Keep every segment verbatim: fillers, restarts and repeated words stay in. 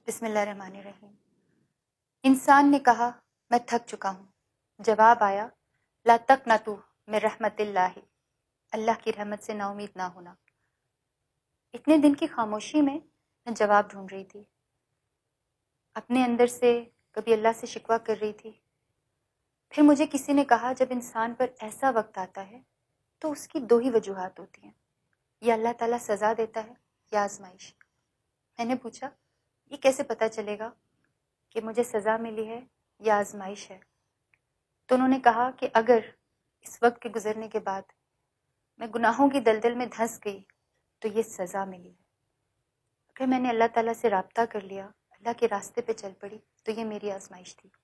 بسم اللہ الرحمن الرحیم۔ انسان نے کہا میں تھک چکا ہوں، جواب آیا لا تقنطوا من رحمت اللہ، اللہ کی رحمت سے نا امید نہ ہونا۔ اتنے دن کی خاموشی میں میں جواب ڈھونڈ رہی تھی، اپنے اندر سے کبھی اللہ سے شکوہ کر رہی تھی۔ پھر مجھے کسی نے کہا جب انسان پر ایسا وقت آتا ہے تو اس کی دو ہی وجوہات ہوتی ہیں، یا اللہ تعالیٰ سزا دیتا ہے یا آزمائش۔ میں نے پوچھا یہ کیسے پتہ چلے گا کہ مجھے سزا ملی ہے یا آزمائش ہے؟ تو انہوں نے کہا کہ اگر اس وقت کے گزرنے کے بعد میں گناہوں کی دلدل میں دھنس گئی تو یہ سزا ملی ہے، اگر میں نے اللہ تعالیٰ سے رابطہ کر لیا، اللہ کے راستے پہ چل پڑی تو یہ میری آزمائش تھی۔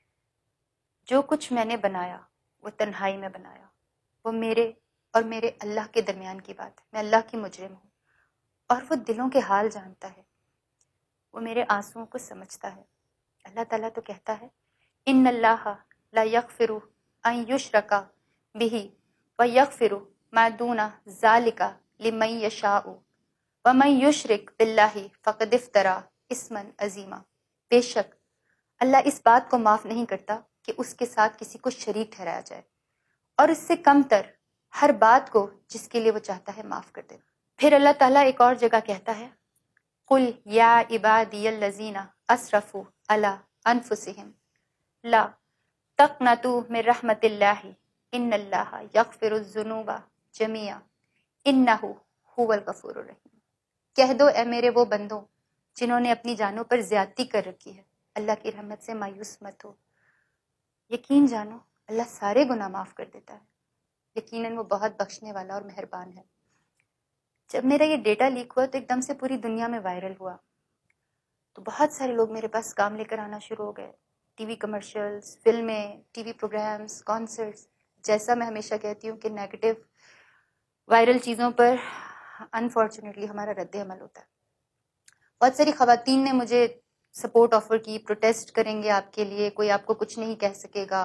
جو کچھ میں نے بنایا وہ تنہائی میں بنایا، وہ میرے اور میرے اللہ کے درمیان کی بات ہے۔ میں اللہ کی مجرم ہوں اور وہ دلوں کے حال جانتا ہے، وہ میرے آنسوؤں کو سمجھتا ہے۔ اللہ تعالیٰ تو کہتا ہے ان اللہ لا یغفر ان یشرک بہ ویغفر ما دون ذلک لمن یشاء ومن یشرک باللہ فقد افتری اثما عظیما۔ بے شک اللہ اس بات کو معاف نہیں کرتا کہ اس کے ساتھ کسی کو شریک ٹھہرایا جائے، اور اس سے کم تر ہر بات کو جس کے لیے وہ چاہتا ہے معاف کر دیتا۔ پھر اللہ تعالیٰ ایک اور جگہ کہتا ہے قل یا عبادی الذین اسرفوا علی انفسہم لا تقنطوا من رحمت اللہ ان اللہ یغفر الذنوب جميعا انہ هو الغفور الرحیم۔ کہہ دو اے میرے وہ بندوں جنہوں نے اپنی جانوں پر زیادتی کر رکھی ہے، اللہ کی رحمت سے مایوس مت ہو، یقین جانو اللہ سارے گناہ معاف کر دیتا ہے، یقیناً وہ بہت بخشنے والا اور مہربان ہے۔ جب میرا یہ ڈیٹا لیک ہوا تو ایک دم سے پوری دنیا میں وائرل ہوا، تو بہت سارے لوگ میرے پاس کام لے کر آنا شروع ہو گئے، ٹی وی کمرشلز، فلمیں، ٹی وی پروگرامز، کانسرٹس۔ جیسا میں ہمیشہ کہتی ہوں کہ نیگیٹو وائرل چیزوں پر انفارچونیٹلی ہمارا رد عمل ہوتا ہے۔ بہت ساری خواتین نے مجھے سپورٹ آفر کی، پروٹیسٹ کریں گے آپ کے لیے، کوئی آپ کو کچھ نہیں کہہ سکے گا۔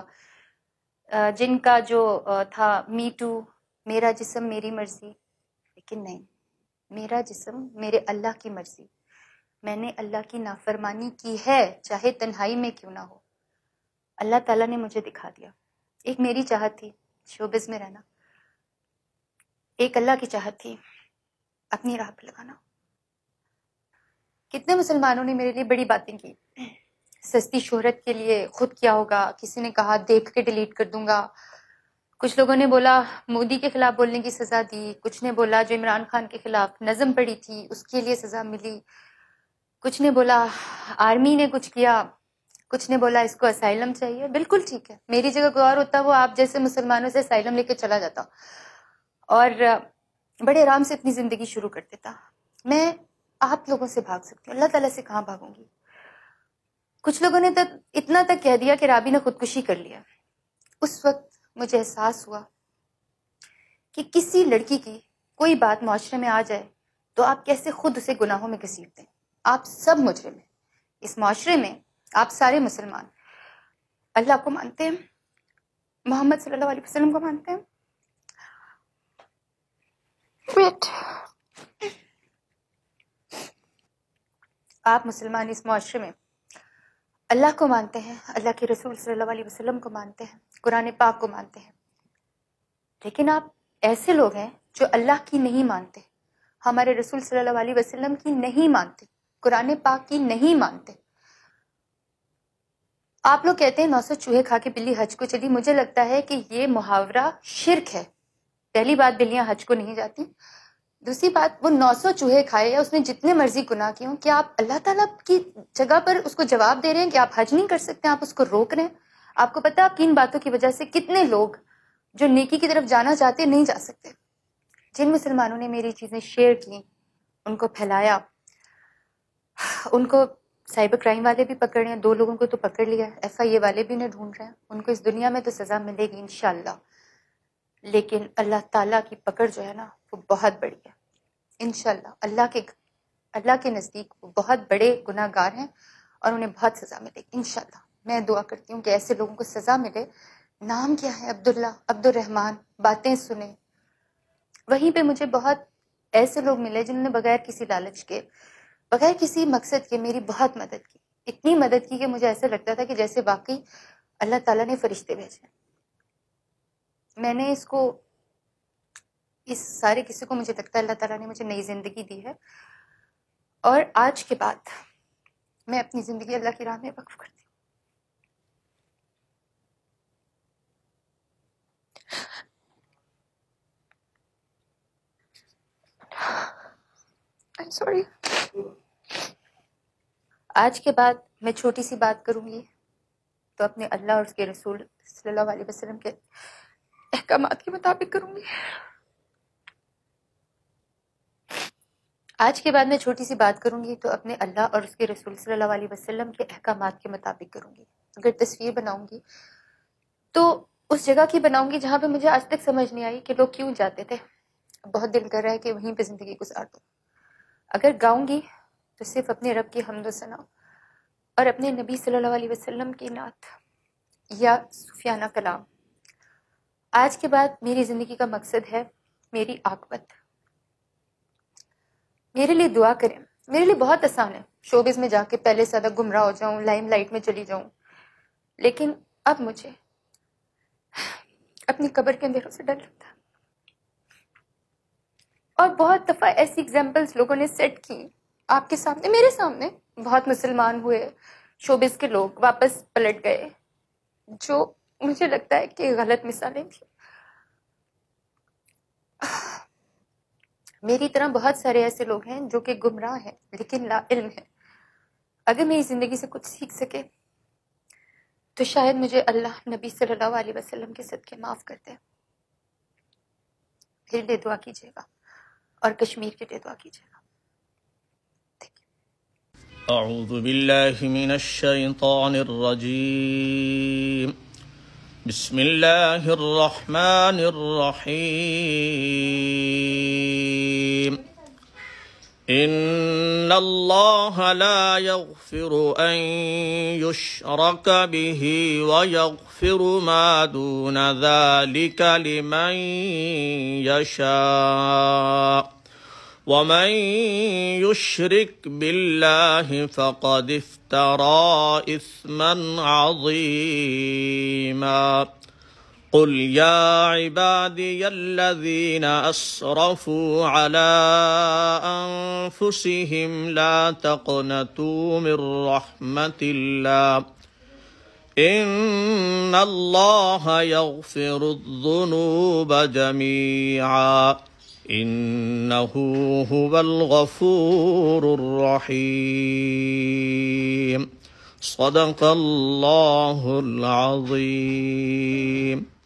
جن کا جو تھا می ٹو، میرا جسم میری مرضی، لیکن نہیں، میرا جسم میرے اللہ کی مرضی۔ میں نے اللہ کی نافرمانی کی ہے، چاہے تنہائی میں کیوں نہ ہو۔ اللہ تعالیٰ نے مجھے دکھا دیا۔ ایک میری چاہت تھی شوبز میں رہنا، ایک اللہ کی چاہت تھی اپنی راہ پہ لگانا۔ کتنے مسلمانوں نے میرے لیے بڑی باتیں کی، سستی شہرت کے لیے خود کیا ہوگا، کسی نے کہا دیکھ کے ڈیلیٹ کر دوں گا، کچھ لوگوں نے بولا مودی کے خلاف بولنے کی سزا دی، کچھ نے بولا جو عمران خان کے خلاف نظم پڑھی تھی اس کے لیے سزا ملی، کچھ نے بولا آرمی نے کچھ کیا، کچھ نے بولا اس کو اسائلم چاہیے۔ بالکل ٹھیک ہے، میری جگہ کوئی اور ہوتا وہ آپ جیسے مسلمانوں سے اسائلم لے کے چلا جاتا اور بڑے آرام سے اپنی زندگی شروع کر دیتا۔ میں آپ لوگوں سے بھاگ سکتی ہوں، اللہ تعالیٰ سے کہاں بھاگوں گی؟ کچھ لوگوں نے تک اتنا تک کہہ دیا کہ رابی نے خودکشی کر لیا۔ اس وقت مجھے احساس ہوا کہ کسی لڑکی کی کوئی بات معاشرے میں آ جائے تو آپ کیسے خود اسے گناہوں میں گھسیٹتے ہیں۔ آپ سب مجرم ہیں اس معاشرے میں، آپ سارے مسلمان اللہ کو مانتے ہیں، محمد صلی اللہ علیہ وسلم کو مانتے ہیں، آپ مسلمان اس معاشرے میں اللہ کو مانتے ہیں، اللہ کے رسول صلی اللہ علیہ وسلم کو مانتے ہیں، قرآن پاک کو مانتے ہیں، لیکن آپ ایسے لوگ ہیں جو اللہ کی نہیں مانتے، ہمارے رسول صلی اللہ علیہ وسلم کی نہیں مانتے، قرآن پاک کی نہیں مانتے۔ آپ لوگ کہتے ہیں نو سو چوہے کھا کے بلی حج کو چلی، مجھے لگتا ہے کہ یہ محاورہ شرک ہے۔ پہلی بات بلیاں حج کو نہیں جاتی، دوسری بات وہ نو سو چوہے کھائے یا اس نے جتنے مرضی گناہ کیے ہوں، کیا آپ اللہ تعالیٰ کی جگہ پر اس کو جواب دے رہے ہیں کہ آپ حج نہیں کر سکتے، آپ اس کو روک رہے ہیں؟ آپ کو پتہ ہے آپ کی ان باتوں کی وجہ سے کتنے لوگ جو نیکی کی طرف جانا چاہتے نہیں جا سکتے۔ جن مسلمانوں نے میری چیزیں شیئر کی، ان کو پھیلایا، ان کو سائبر کرائم والے بھی پکڑ رہے ہیں، دو لوگوں کو تو پکڑ لیا، ایف آئی اے والے بھی انہیں ڈھونڈ رہے ہیں، ان کو اس دنیا میں تو سزا ملے گی انشاءاللہ، لیکن اللہ تعالیٰ کی پکڑ جو ہے نا وہ بہت بڑی ہے انشاءاللہ۔ اللہ کے اللہ کے نزدیک وہ بہت بڑے گناہ گار ہیں اور انہیں بہت سزا ملے گی انشاءاللہ۔ میں دعا کرتی ہوں کہ ایسے لوگوں کو سزا ملے۔ نام کیا ہے؟ عبداللہ، عبد الرحمن۔ باتیں سنیں، وہیں پہ مجھے بہت ایسے لوگ ملے جنہوں نے بغیر کسی لالچ کے بغیر کسی مقصد کے میری بہت مدد کی، اتنی مدد کی کہ مجھے ایسا لگتا تھا کہ جیسے واقعی اللہ تعالیٰ نے فرشتے بھیجے۔ میں نے اس کو اس سارے قصے کو مجھے لگتا ہے اللہ تعالیٰ نے مجھے نئی زندگی دی ہے، اور آج کے بعد میں اپنی زندگی اللہ کی راہ میں وقف کرتی ہوں۔ I'm sorry. آج کے بعد میں چھوٹی سی بات کروں گی تو اپنے اللہ اور اس کے رسول صلی اللہ علیہ وسلم کے احکامات کے مطابق کروں گی۔ آج کے بعد میں چھوٹی سی بات کروں گی تو اپنے اللہ اور اس کے رسول صلی اللہ علیہ وسلم کے احکامات کے مطابق کروں گی۔ اگر تصویر بناؤں گی تو اس جگہ کی بناؤں گی جہاں پہ مجھے آج تک سمجھ نہیں آئی کہ لوگ کیوں جاتے تھے، بہت دل کر رہا ہے کہ وہیں پہ زندگی گزار دوں۔ اگر گاؤں گی تو صرف اپنے رب کی حمد و ثنا اور اپنے نبی صلی اللہ علیہ وسلم کی نعت یا صوفیانہ کلام۔ آج کے بعد میری زندگی کا مقصد ہے میری عاقبت۔ میرے لیے دعا کریں، میرے لیے بہت آسان ہے شوبز میں جا کے پہلے سے زیادہ گمراہ ہو جاؤں، لائم لائٹ میں چلی جاؤں، لیکن اب مجھے اپنی قبر کے اندھیروں سے ڈر لگتا ہے۔ اور بہت دفعہ ایسی ایگزامپلس لوگوں نے سیٹ کی آپ کے سامنے، میرے سامنے، بہت مسلمان ہوئے شوبز کے لوگ واپس پلٹ گئے، جو مجھے لگتا ہے کہ غلط مثالیں تھیں۔ میری طرح بہت سارے ایسے لوگ ہیں جو کہ گمراہ ہیں لیکن لا علم ہیں۔ اگر میری زندگی سے کچھ سیکھ سکے تو شاید مجھے اللہ نبی صلی اللہ علیہ وسلم کے صدقے معاف کر دے۔ میرے لیے دعا کیجیے گا اور کشمیر کے لیے دعا کیجیے گا۔ اعوذ باللہ من الشیطان الرجیم، بسم اللہ الرحمن الرحیم۔ ان اللہ لا یغفر ان یشرک به ویغفر ما دون ذلک لمن یشاء ومن يشرك بالله فقد افترى إثما عظيما۔ قل يا عبادي الذين أسرفوا على أنفسهم لا تقنطوا من رحمة الله إن الله يغفر الذنوب جميعا إنه هو الغفور الرحيم۔ صدق الله العظيم۔